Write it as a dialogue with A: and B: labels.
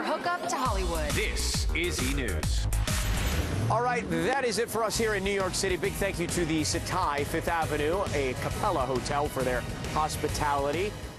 A: hookup to Hollywood.
B: This is E! News.
C: All right, that is it for us here in New York City. Big thank you to the Setai, 5th Avenue, a Capella hotel for their hospitality.